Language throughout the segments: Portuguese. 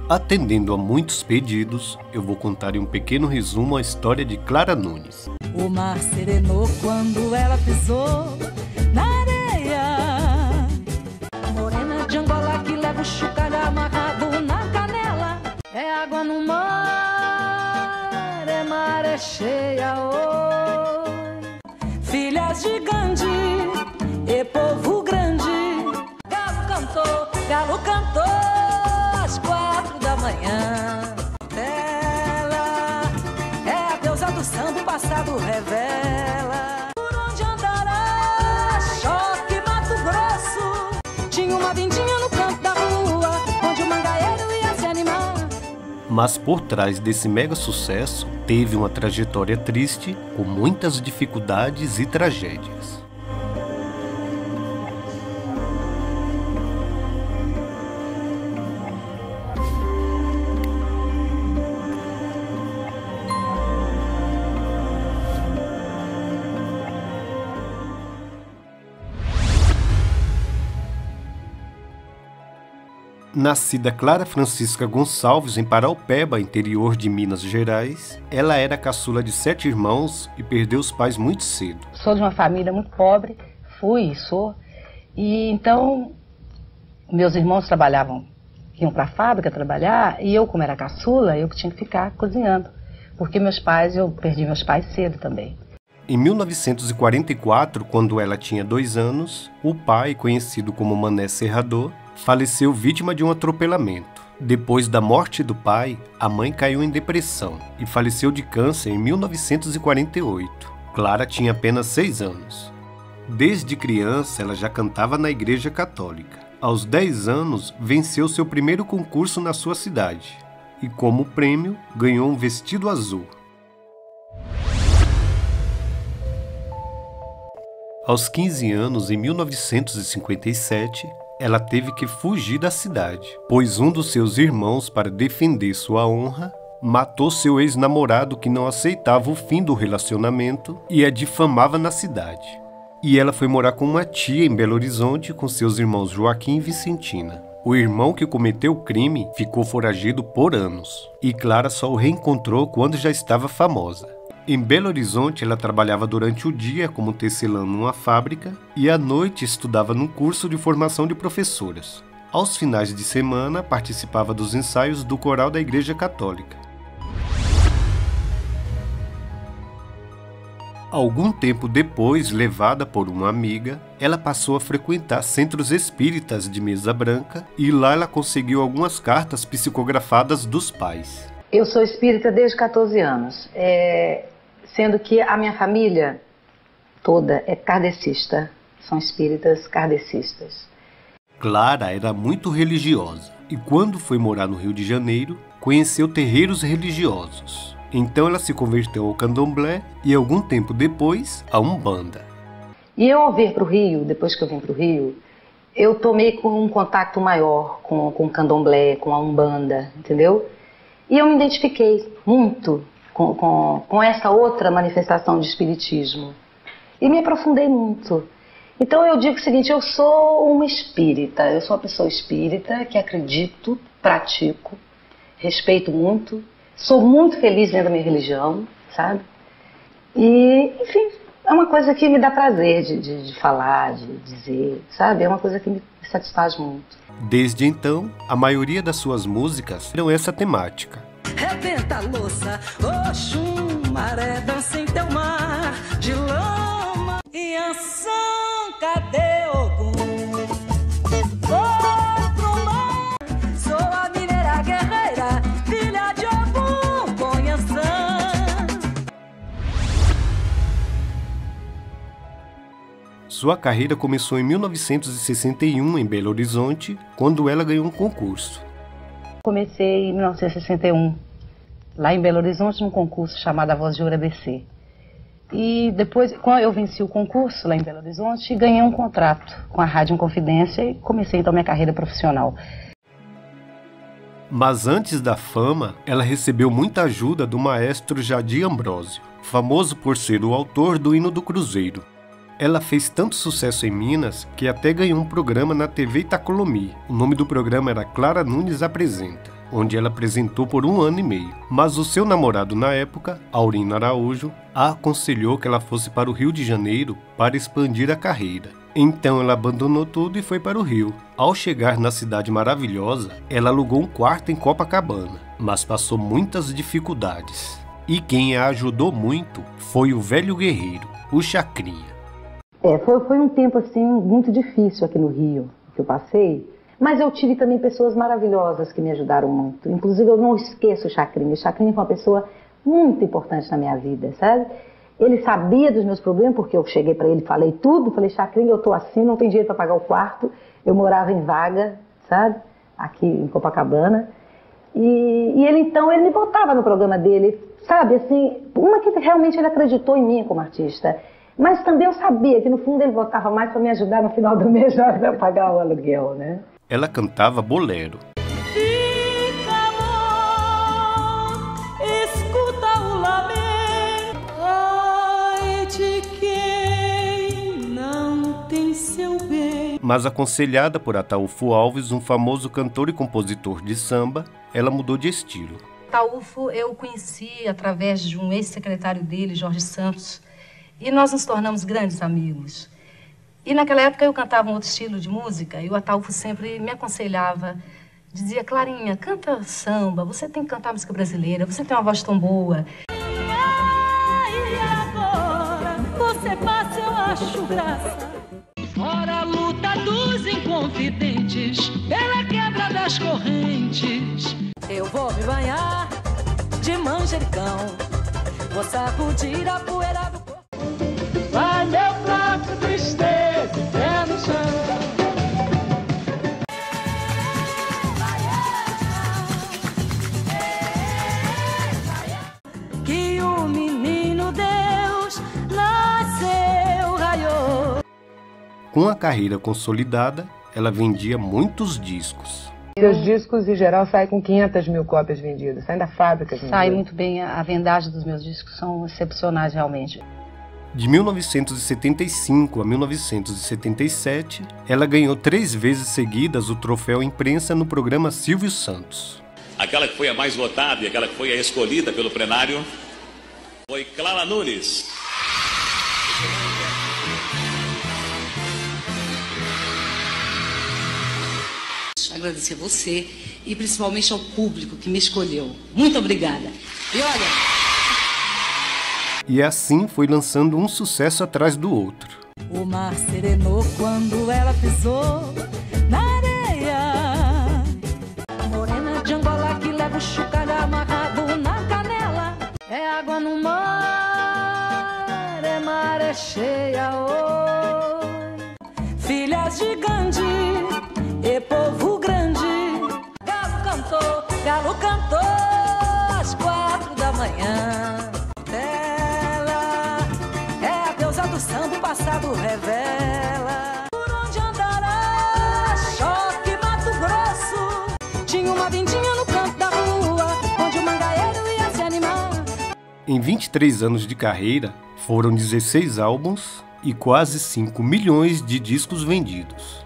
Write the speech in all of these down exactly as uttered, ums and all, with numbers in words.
Atendendo a muitos pedidos, eu vou contar em um pequeno resumo a história de Clara Nunes. O mar serenou quando ela pisou na areia. Morena de Angola que leva o chocalho amarrado na canela. É água no mar, é maré cheia, oi. Filhas de Gandhi e povo grande. Galo cantou, galo cantou às quatro da manhã. Ela é a deusa do samba, o passado revela. Por onde andará? Choque, Mato Grosso. Tinha uma vindinha no canto da rua, onde o mangaeiro ia se animar. Mas por trás desse mega sucesso, teve uma trajetória triste, com muitas dificuldades e tragédias. Nascida Clara Francisca Gonçalves em Paraupeba, interior de Minas Gerais, ela era a caçula de sete irmãos e perdeu os pais muito cedo. Sou de uma família muito pobre, fui e sou, e então meus irmãos trabalhavam, iam para a fábrica trabalhar, e eu, como era caçula, eu que tinha que ficar cozinhando, porque meus pais, eu perdi meus pais cedo também. Em mil novecentos e quarenta e quatro, quando ela tinha dois anos, o pai, conhecido como Mané Serrador, faleceu vítima de um atropelamento. Depois da morte do pai, a mãe caiu em depressão e faleceu de câncer em mil novecentos e quarenta e oito. Clara tinha apenas seis anos. Desde criança, ela já cantava na igreja católica. Aos dez anos, venceu seu primeiro concurso na sua cidade e, como prêmio, ganhou um vestido azul. Aos quinze anos, em mil novecentos e cinquenta e sete, ela teve que fugir da cidade, pois um dos seus irmãos, para defender sua honra, matou seu ex-namorado que não aceitava o fim do relacionamento e a difamava na cidade. E ela foi morar com uma tia em Belo Horizonte com seus irmãos Joaquim e Vicentina. O irmão que cometeu o crime ficou foragido por anos, e Clara só o reencontrou quando já estava famosa. Em Belo Horizonte, ela trabalhava durante o dia como tecelã numa fábrica e à noite estudava num curso de formação de professoras. Aos finais de semana, participava dos ensaios do coral da Igreja Católica. Algum tempo depois, levada por uma amiga, ela passou a frequentar centros espíritas de mesa branca e lá ela conseguiu algumas cartas psicografadas dos pais. Eu sou espírita desde quatorze anos. É... Sendo que a minha família toda é kardecista, são espíritas kardecistas. Clara era muito religiosa e quando foi morar no Rio de Janeiro, conheceu terreiros religiosos. Então ela se converteu ao candomblé e algum tempo depois, à Umbanda. E eu ao vir para o Rio, depois que eu vim para o Rio, eu tomei com um contato maior com, com o candomblé, com a Umbanda, entendeu? E eu me identifiquei muito Com, com, com essa outra manifestação de espiritismo. E me aprofundei muito. Então eu digo o seguinte, eu sou uma espírita, eu sou uma pessoa espírita que acredito, pratico, respeito muito, sou muito feliz dentro da minha religião, sabe? E, enfim, é uma coisa que me dá prazer de, de, de falar, de dizer, sabe? É uma coisa que me satisfaz muito. Desde então, a maioria das suas músicas eram essa temática. Rebenta a louça, Oxum, maré, dança em teu mar de lama. Iansã, cadê Ogum? Vou pro mar, sou a mineira guerreira, filha de Ogum, com Iansã. Sua carreira começou em mil novecentos e sessenta e um em Belo Horizonte, quando ela ganhou um concurso. Comecei em mil novecentos e sessenta e um, lá em Belo Horizonte, num concurso chamado A Voz de Ouro A B C. E depois, quando eu venci o concurso lá em Belo Horizonte, ganhei um contrato com a Rádio Inconfidência e comecei então minha carreira profissional. Mas antes da fama, ela recebeu muita ajuda do maestro Jadir Ambrósio, famoso por ser o autor do hino do Cruzeiro. Ela fez tanto sucesso em Minas que até ganhou um programa na T V Itacolomi. O nome do programa era Clara Nunes Apresenta. onde ela apresentou por um ano e meio. Mas o seu namorado na época, Aurino Araújo, a aconselhou que ela fosse para o Rio de Janeiro para expandir a carreira. Então ela abandonou tudo e foi para o Rio. Ao chegar na cidade maravilhosa, ela alugou um quarto em Copacabana, mas passou muitas dificuldades. E quem a ajudou muito foi o velho guerreiro, o Chacrinha. É, foi, foi um tempo assim muito difícil aqui no Rio que eu passei, mas eu tive também pessoas maravilhosas que me ajudaram muito. Inclusive eu não esqueço o Chacrinha. O Chacrinha foi uma pessoa muito importante na minha vida, sabe? Ele sabia dos meus problemas, porque eu cheguei para ele, falei tudo, falei, Chacrinha, eu tô assim, não tenho dinheiro para pagar o quarto, eu morava em vaga, sabe? Aqui em Copacabana. E, e ele então, ele me botava no programa dele, sabe? Assim, uma que realmente ele acreditou em mim como artista. Mas também eu sabia que no fundo ele botava mais para me ajudar no final do mês já para pagar o aluguel, né? Ela cantava bolero. Fica, amor, escuta o lamento, ai de quem não tem seu bem. Mas aconselhada por Ataúfo Alves, um famoso cantor e compositor de samba, ela mudou de estilo. Ataúfo eu conheci através de um ex-secretário dele, Jorge Santos, e nós nos tornamos grandes amigos. E naquela época eu cantava um outro estilo de música e o Ataúfo sempre me aconselhava, dizia, Clarinha, canta samba, você tem que cantar música brasileira, você tem uma voz tão boa. E agora você passa, eu acho graça. Ora a luta dos inconfidentes pela quebra das correntes. Eu vou me banhar de manjericão, vou sacudir a poeira do corpo. Vai meu flaco tristeza, pé no chão. Que o menino Deus nasceu, raiou. Com a carreira consolidada, ela vendia muitos discos. Seus discos, em geral, saem com quinhentas mil cópias vendidas, saem da fábrica. Sai muito bem, a vendagem dos meus discos são excepcionais realmente. De mil novecentos e setenta e cinco a mil novecentos e setenta e sete, ela ganhou três vezes seguidas o troféu imprensa no programa Silvio Santos. Aquela que foi a mais votada e aquela que foi a escolhida pelo plenário foi Clara Nunes. Agradecer a você e principalmente ao público que me escolheu. Muito obrigada. E olha... E assim foi lançando um sucesso atrás do outro. O mar serenou quando ela pisou na areia. Morena de Angola que leva o chocalho amarrado na canela. É água no mar, é maré cheia, oi. Filhas de Gandhi e povo grande. Galo cantou, galo cantou às quatro da manhã. Do samba o passado revela. Por onde andará? Choque, Mato Grosso. Tinha uma vindinha no canto da rua, onde o mangaeiro ia se animar. Em vinte e três anos de carreira, foram dezesseis álbuns e quase cinco milhões de discos vendidos.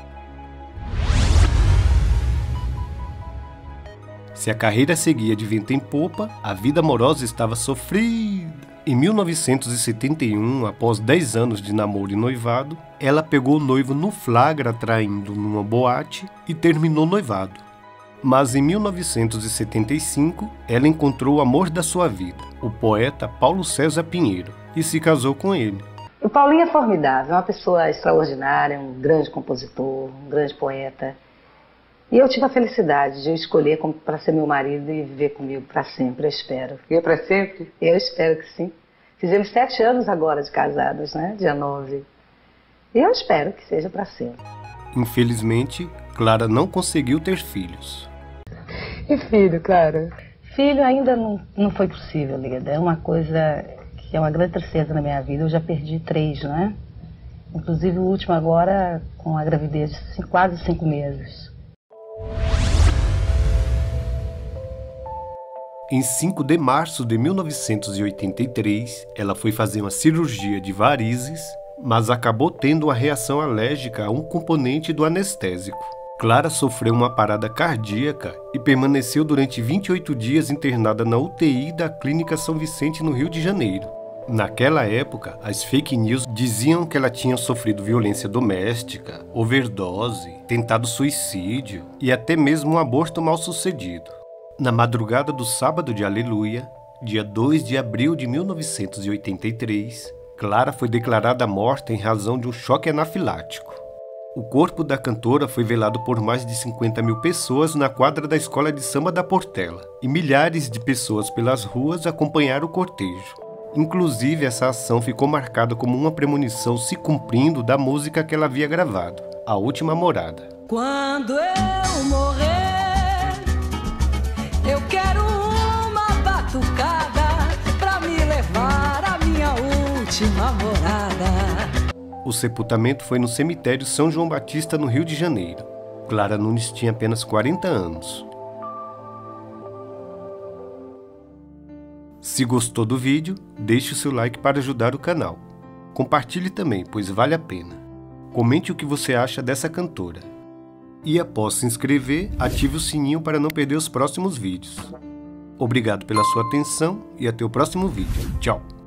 Se a carreira seguia de vento em popa, a vida amorosa estava sofrida. Em mil novecentos e setenta e um, após dez anos de namoro e noivado, ela pegou o noivo no flagra traindo numa boate e terminou o noivado. Mas em mil novecentos e setenta e cinco, ela encontrou o amor da sua vida, o poeta Paulo César Pinheiro, e se casou com ele. O Paulinho é formidável, é uma pessoa extraordinária, um grande compositor, um grande poeta. E eu tive a felicidade de eu escolher para ser meu marido e viver comigo para sempre, eu espero. E é para sempre? Eu espero que sim. Fizemos sete anos agora de casados, né? Dia nove. E eu espero que seja para sempre. Infelizmente, Clara não conseguiu ter filhos. E filho, Clara? Filho ainda não, não foi possível, Lida. É uma coisa que é uma grande tristeza na minha vida. Eu já perdi três, né? Inclusive o último agora com a gravidez de quase cinco meses. Em cinco de março de mil novecentos e oitenta e três, ela foi fazer uma cirurgia de varizes, mas acabou tendo uma reação alérgica a um componente do anestésico. Clara sofreu uma parada cardíaca e permaneceu durante vinte e oito dias internada na U T I da Clínica São Vicente, no Rio de Janeiro. Naquela época, as fake news diziam que ela tinha sofrido violência doméstica, overdose, tentado suicídio e até mesmo um aborto mal sucedido. Na madrugada do sábado de Aleluia, dia dois de abril de mil novecentos e oitenta e três, Clara foi declarada morta em razão de um choque anafilático. O corpo da cantora foi velado por mais de cinquenta mil pessoas na quadra da Escola de Samba da Portela, e milhares de pessoas pelas ruas acompanharam o cortejo. Inclusive, essa ação ficou marcada como uma premonição se cumprindo da música que ela havia gravado, A Última Morada. Quando eu morrer, eu quero uma batucada pra me levar à minha última morada. O sepultamento foi no cemitério São João Batista, no Rio de Janeiro. Clara Nunes tinha apenas quarenta anos. Se gostou do vídeo, deixe o seu like para ajudar o canal. Compartilhe também, pois vale a pena. Comente o que você acha dessa cantora. E após se inscrever, ative o sininho para não perder os próximos vídeos. Obrigado pela sua atenção e até o próximo vídeo. Tchau!